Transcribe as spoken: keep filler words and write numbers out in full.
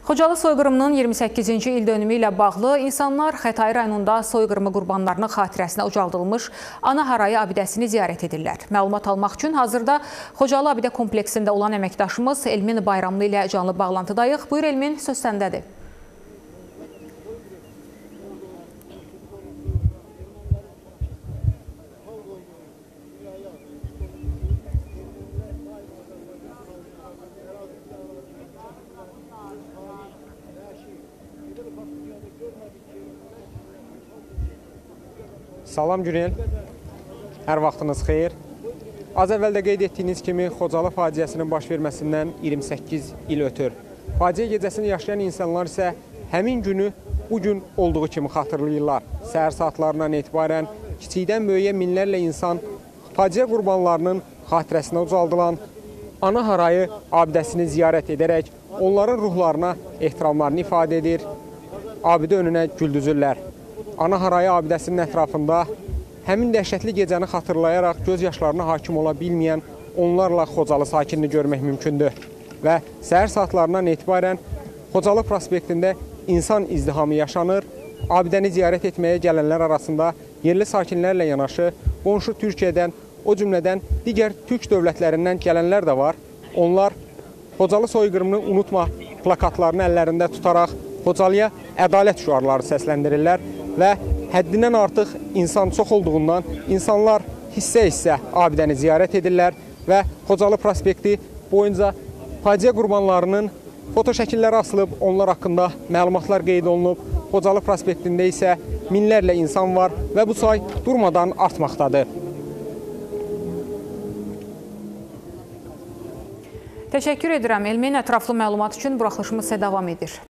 Xocalı soyqırımının iyirmi səkkizinci il dönümü ilə bağlı insanlar Xətai rayonunda soyqırımı qurbanlarının xatirəsinə ucaldılmış Ana Harayı abidəsini ziyarət edirlər. Məlumat almaq üçün hazırda Xocalı abidə kompleksində olan əməkdaşımız Elmin Bayramlı ilə canlı bağlantıdayıq. Buyur Elmin, söz səndədir. Salam Günel, hər vaxtınız xeyir. Az əvvəldə qeyd etdiyiniz kimi Xocalı faciəsinin baş verməsindən iyirmi səkkiz il ötür. Faciə gecəsini yaşayan insanlar isə həmin günü bugün olduğu kimi xatırlayırlar. Səhər saatlarından etibarən kiçikdən böyüyə minlərlə insan faciə qurbanlarının xatirəsinə ucaldılan Ana Harayı abidəsini ziyarət edərək onların ruhlarına ehtiramlarını ifadə edir, abidə önünə gül düzürlər. Ana Harayı abidəsinin ətrafında həmin dəhşətli gecəni xatırlayaraq göz yaşlarına hakim ola bilməyən onlarla Xocalı sakinini görmək mümkündür. Və səhər saatlarından etibarən Xocalı prospektində insan izdihamı yaşanır. Abidəni ziyarət etməyə gələnlər arasında yerli sakinlərlə yanaşı qonşu Türkiyədən, o cümlədən digər türk dövlətlərindən gələnlər də var. Onlar Xocalı soyqırımını unutma plakatlarını əllərində tutaraq Xocalıya ədalət şüarları səsləndirirlər. Və həddindən artıq insan çox olduğundan insanlar hissə-hissə abidəni ziyarət edirlər və Xocalı prospekti boyunca faciə qurbanlarının foto şəkilləri asılıb, onlar haqqında məlumatlar qeyd olunub. Xocalı prospektində isə minlərlə insan var və bu say durmadan artmaqdadır. Təşəkkür edirəm Elmin, ətraflı məlumat üçün buraxılışımız isə davam edir.